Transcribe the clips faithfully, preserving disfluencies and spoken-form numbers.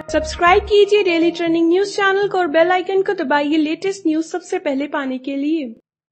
Subscribe कीजिए daily trending news channel को और बेल आइकन को दबाइए लेटेस्ट न्यूज सबसे पहले पाने के लिए।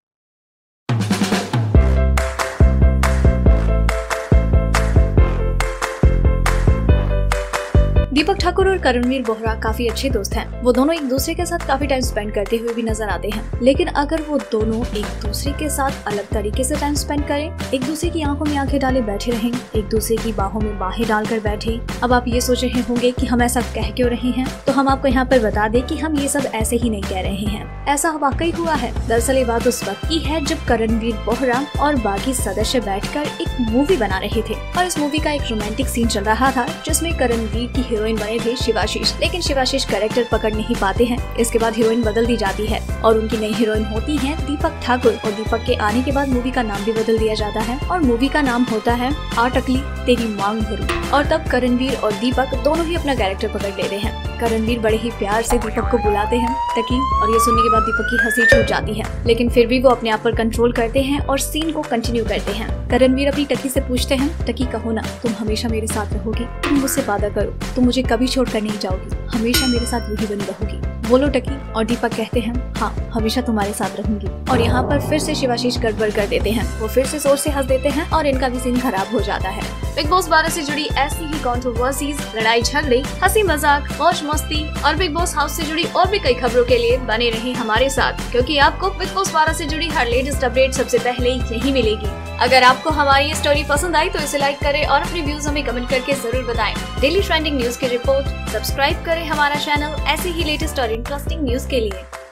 दीपक ठाकुर और करणवीर बोहरा काफी अच्छे दोस्त हैं। वो दोनों एक दूसरे के साथ काफी टाइम स्पेंड करते हुए भी नजर आते हैं। लेकिन अगर वो दोनों एक दूसरे के साथ अलग तरीके से टाइम स्पेंड करें, एक दूसरे की आंखों में आंखें डाले बैठे रहें, एक दूसरे की बाहों में बाहें डालकर बैठे, अब आप ये सोच रहे होंगे कि हम ऐसा कह क्यों रहे हैं, तो हम आपको यहाँ पर बता दें कि हम ये सब ऐसे ही नहीं कह रहे हैं। ऐसा वाकई हुआ है। दरअसल ये बात उस वक्त की है जब करणवीर बोहरा और बाकी सदस्य बैठकर एक मूवी बना रहे थे और इस मूवी का एक रोमांटिक सीन चल रहा था जिसमें करणवीर की हीरोइन बने थे शिवाशीष। लेकिन शिवाशीष कैरेक्टर पकड़ नहीं पाते हैं। इसके बाद हीरोइन बदल दी जाती है और उनकी नई हीरोइन होती है दीपक ठाकुर। और दीपक के आने के बाद मूवी का नाम भी बदल दिया जाता है और मूवी का नाम होता है आ टकली तेरी मांग भरू। और तब करणवीर और दीपक दोनों ही अपना कैरेक्टर पकड़ लेते हैं। करणवीर बड़े ही प्यार से दीपक को बुलाते हैं टकी, और ये सुनने के बाद दीपक की हंसी छूट जाती है। लेकिन फिर भी वो अपने आप पर कंट्रोल करते हैं और सीन को कंटिन्यू करते हैं। करणवीर अपनी टकी से पूछते हैं, टकी कहो ना, तुम हमेशा मेरे साथ रहोगी, तुम मुझसे वादा करो, तुम मुझे कभी छोड़कर नहीं जाओगी, हमेशा मेरे साथ यही बनी रहोगी, बोलो टकी। और दीपक कहते हैं, हाँ हमेशा तुम्हारे साथ रहूंगी। और यहाँ पर फिर से शिवाशीष गड़बड़ कर देते हैं। वो फिर से जोर से हंस देते हैं और इनका भी सीन खराब हो जाता है। बिग बॉस बारह से जुड़ी ऐसी ही कंट्रोवर्सीज, लड़ाई झगड़े, हंसी मजाक, मौज मस्ती और बिग बॉस हाउस से जुड़ी और भी कई खबरों के लिए बने रहें हमारे साथ, क्योंकि आपको बिग बॉस बारह से जुड़ी हर लेटेस्ट अपडेट सबसे पहले यही मिलेगी। अगर आपको हमारी ये स्टोरी पसंद आई तो इसे लाइक करें और अपने व्यूज हमें कमेंट करके जरूर बताएं। डेली ट्रेंडिंग न्यूज की रिपोर्ट सब्सक्राइब करें हमारा चैनल ऐसे ही लेटेस्ट और इंटरेस्टिंग न्यूज के लिए।